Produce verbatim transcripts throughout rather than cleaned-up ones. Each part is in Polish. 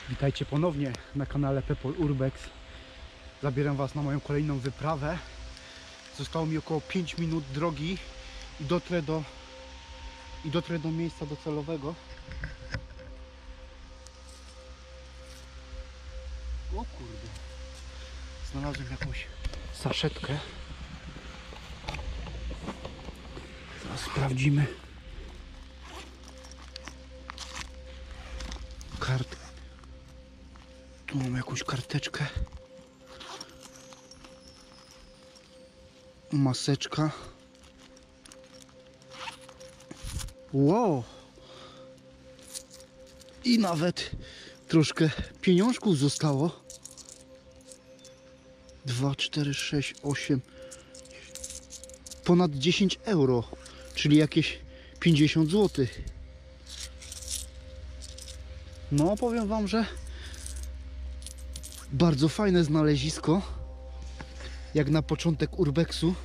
Witajcie ponownie na kanale Pepol Urbex. Zabieram Was na moją kolejną wyprawę. Zostało mi około pięć minut drogi i dotrę do, i dotrę do miejsca docelowego. O kurde. Znalazłem jakąś saszetkę. Zaraz sprawdzimy. Kart. Tu mam jakąś karteczkę. Maseczka. Wow. I nawet troszkę pieniążków zostało. dwa, cztery, sześć, osiem. Ponad dziesięć euro. Czyli jakieś pięćdziesiąt złotych. No, powiem Wam, że bardzo fajne znalezisko. Jak na początek urbexu.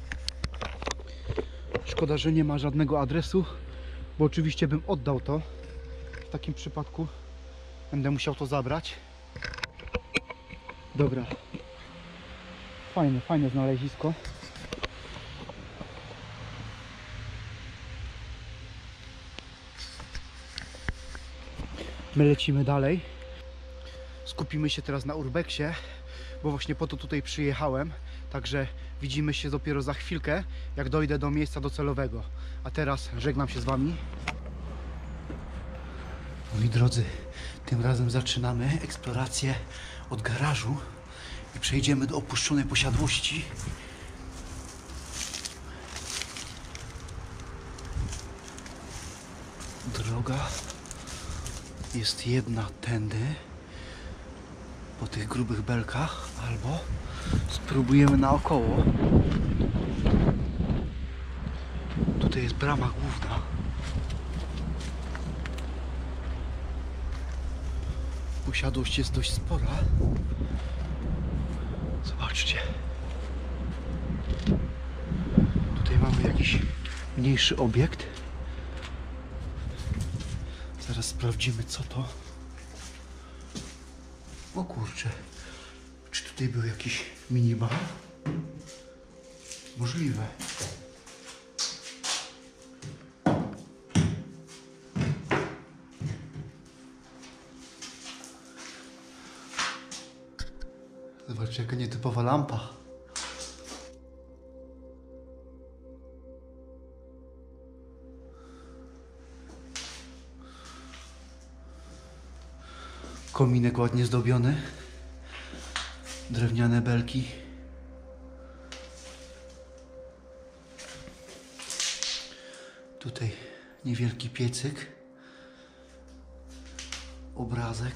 Szkoda, że nie ma żadnego adresu, bo oczywiście bym oddał to. W takim przypadku będę musiał to zabrać. Dobra. Fajne, fajne znalezisko. My lecimy dalej. Skupimy się teraz na urbexie, bo właśnie po to tutaj przyjechałem. Także widzimy się dopiero za chwilkę, jak dojdę do miejsca docelowego. A teraz żegnam się z Wami. Moi drodzy, tym razem zaczynamy eksplorację od garażu i przejdziemy do opuszczonej posiadłości. Droga jest jedna tędy, po tych grubych belkach, albo spróbujemy naokoło. Tutaj jest brama główna. Posiadłość jest dość spora. Zobaczcie. Tutaj mamy jakiś mniejszy obiekt. Zaraz sprawdzimy, co to. O kurczę. Czy tutaj był jakiś minibar? Możliwe. Zobaczcie, jaka nietypowa lampa. Kominek ładnie zdobiony. Drewniane belki. Tutaj niewielki piecyk. Obrazek.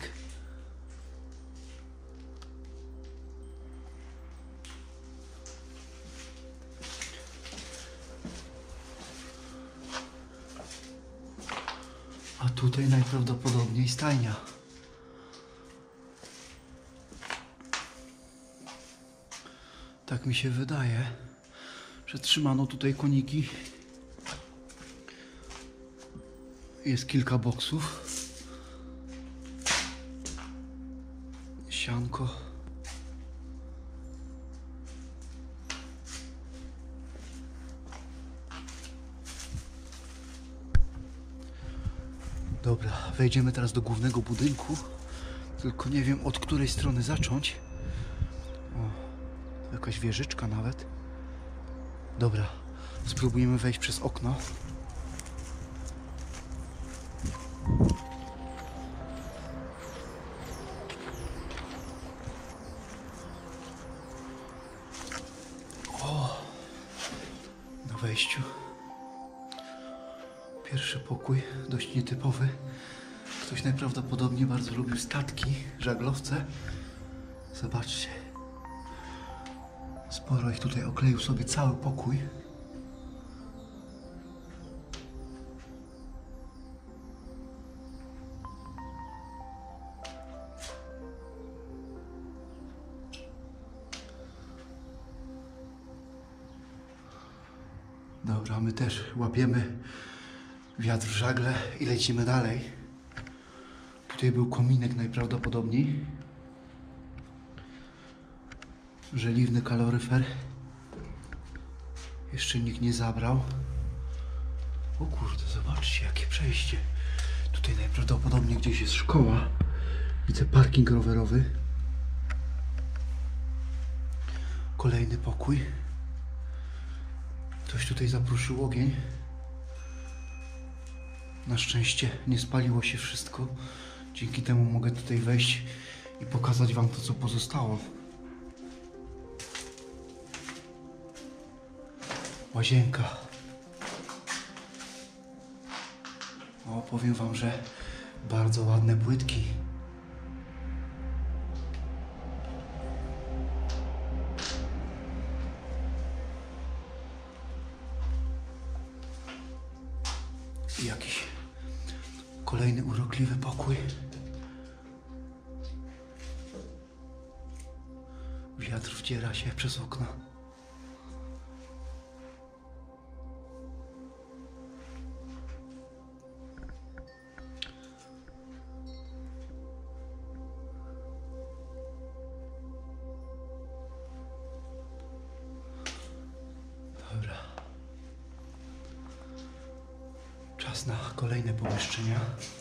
A tutaj najprawdopodobniej stajnia. Tak mi się wydaje, że trzymano tutaj koniki. Jest kilka boksów. Sianko. Dobra, wejdziemy teraz do głównego budynku. Tylko nie wiem, od której strony zacząć. O, jakaś wieżyczka nawet. Dobra, spróbujemy wejść przez okno. O, na wejściu. Pierwszy pokój, dość nietypowy. Ktoś najprawdopodobniej bardzo lubił statki, żaglowce. Zobaczcie. Sporo ich tutaj okleił sobie cały pokój. Dobra, my też łapiemy wiatr w żagle i lecimy dalej. Tutaj był kominek najprawdopodobniej. Żeliwny kaloryfer. Jeszcze nikt nie zabrał. O kurde, zobaczcie jakie przejście. Tutaj najprawdopodobniej gdzieś jest szkoła. Widzę parking rowerowy. Kolejny pokój. Ktoś tutaj zaprosił ogień. Na szczęście nie spaliło się wszystko. Dzięki temu mogę tutaj wejść i pokazać wam to, co pozostało. Łazienka. O, powiem wam, że bardzo ładne płytki. I jakiś kolejny urokliwy pokój. Wiatr wdziera się przez okna. Dobra. Czas na kolejne pomieszczenia.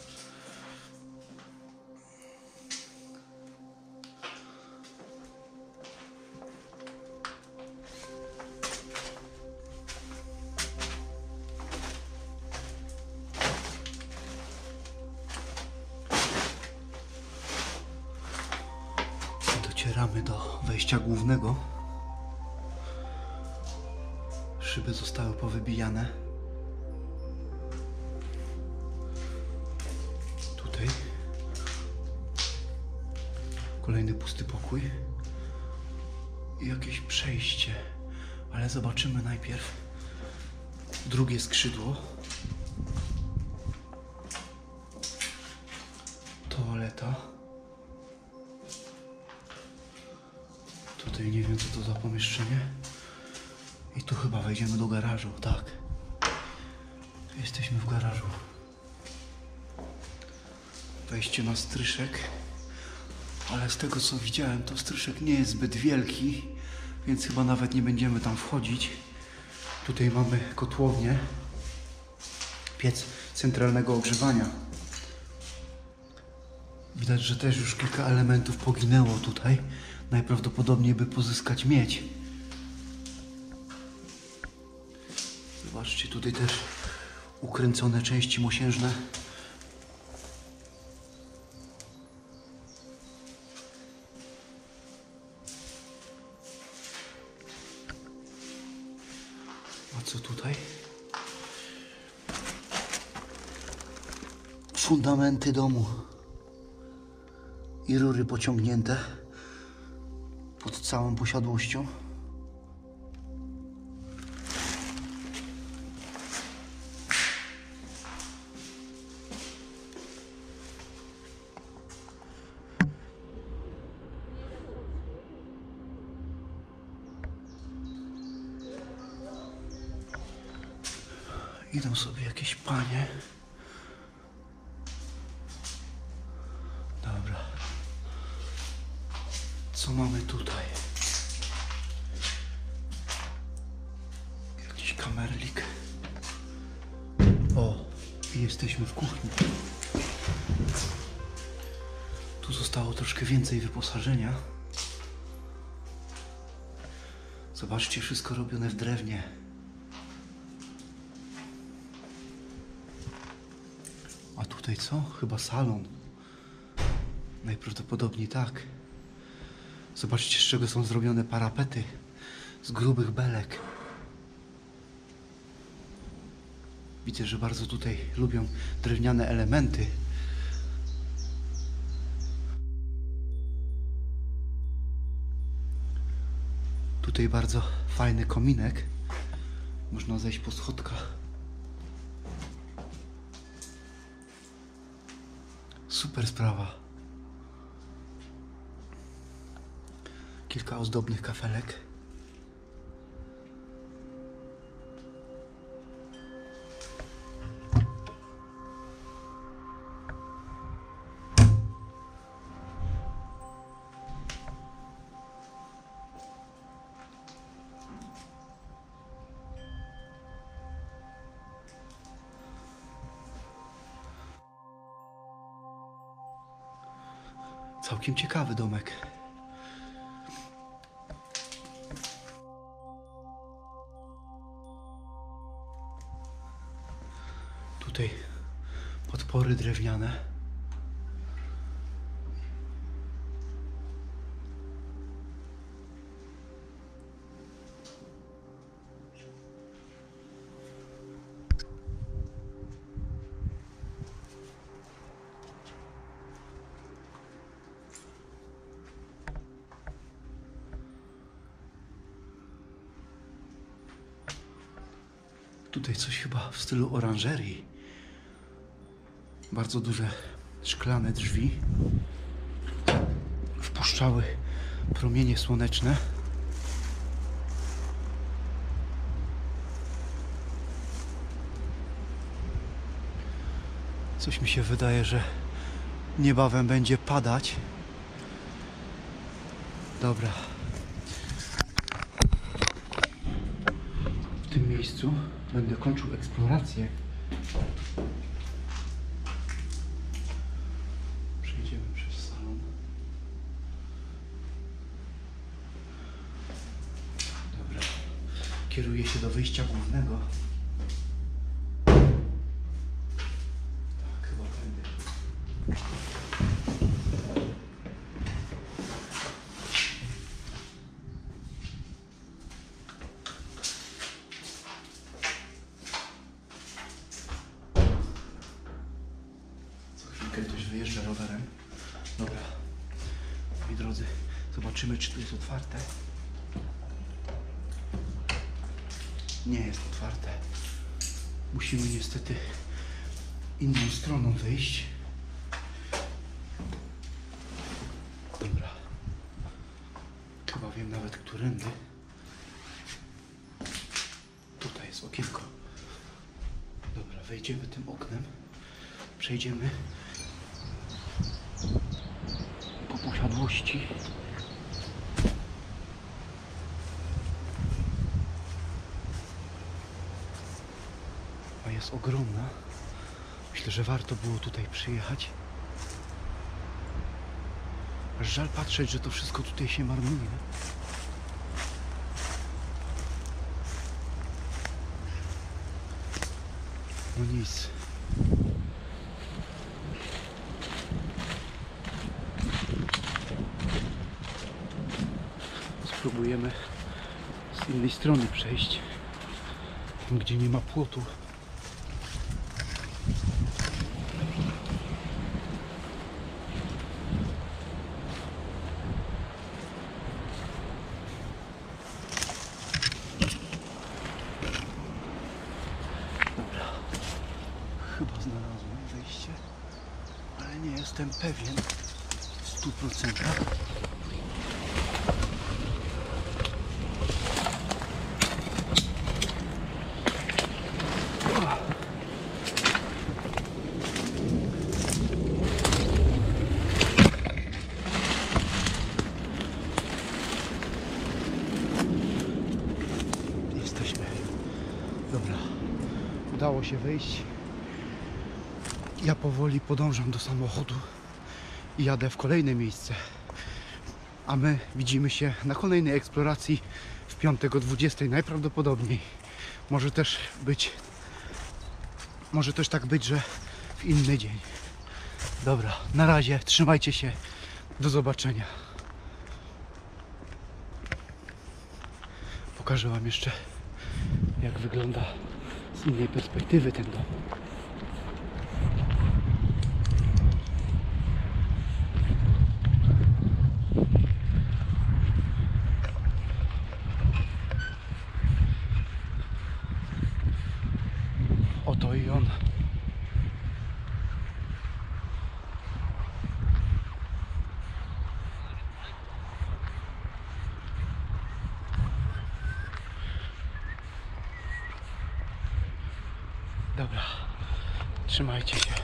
Docieramy do wejścia głównego. Szyby zostały powybijane. Tutaj kolejny pusty pokój i jakieś przejście, ale zobaczymy najpierw drugie skrzydło. Toaleta. Tutaj nie wiem, co to za pomieszczenie. I tu chyba wejdziemy do garażu, tak. Tu jesteśmy w garażu. Wejście na stryszek. Ale z tego, co widziałem, to stryszek nie jest zbyt wielki, więc chyba nawet nie będziemy tam wchodzić. Tutaj mamy kotłownię. Piec centralnego ogrzewania. Widać, że też już kilka elementów poginęło tutaj. Najprawdopodobniej, by pozyskać miedź. Zobaczcie, tutaj też ukręcone części mosiężne. A co tutaj? Fundamenty domu i rury pociągnięte pod całą posiadłością. Idą sobie jakieś panie. Dobra. Co mamy tutaj? Jakiś kamerlik. O, i jesteśmy w kuchni. Tu zostało troszkę więcej wyposażenia. Zobaczcie, wszystko robione w drewnie. A tutaj co? Chyba salon. Najprawdopodobniej tak. Zobaczcie, z czego są zrobione parapety. Z grubych belek. Widzę, że bardzo tutaj lubią drewniane elementy. Tutaj bardzo fajny kominek. Można zejść po schodkach. Super sprawa. Kilka ozdobnych kafelek. Całkiem ciekawy domek. Tutaj podpory drewniane. Tutaj coś chyba w stylu oranżerii. Bardzo duże szklane drzwi wpuszczały promienie słoneczne. Coś mi się wydaje, że niebawem będzie padać. Dobra. W tym miejscu będę kończył eksplorację. Przejdziemy przez salon. Dobra. Kieruję się do wyjścia głównego. Tak, chyba tędy. Ktoś wyjeżdża rowerem. Dobra. Moi drodzy, zobaczymy, czy tu jest otwarte. Nie jest otwarte. Musimy niestety inną stroną wyjść. Dobra. Chyba wiem nawet, którędy. Tutaj jest okienko. Dobra, wejdziemy tym oknem. Przejdziemy po posiadłości. A jest ogromna. Myślę, że warto było tutaj przyjechać. Aż żal patrzeć, że to wszystko tutaj się marnuje. No nic. Spróbujemy z innej strony przejść, tam gdzie nie ma płotu. Dobra, chyba znalazłem wejście, ale nie jestem pewien w stu procentach. Dobra, udało się wyjść. Ja powoli podążam do samochodu i jadę w kolejne miejsce. A my widzimy się na kolejnej eksploracji w piątek o dwudziestej najprawdopodobniej. Może też być, może też tak być, że w inny dzień. Dobra, na razie, trzymajcie się, do zobaczenia. Pokażę wam jeszcze, jak wygląda z innej perspektywy ten dom. Oto i on. Dobra, trzymajcie się.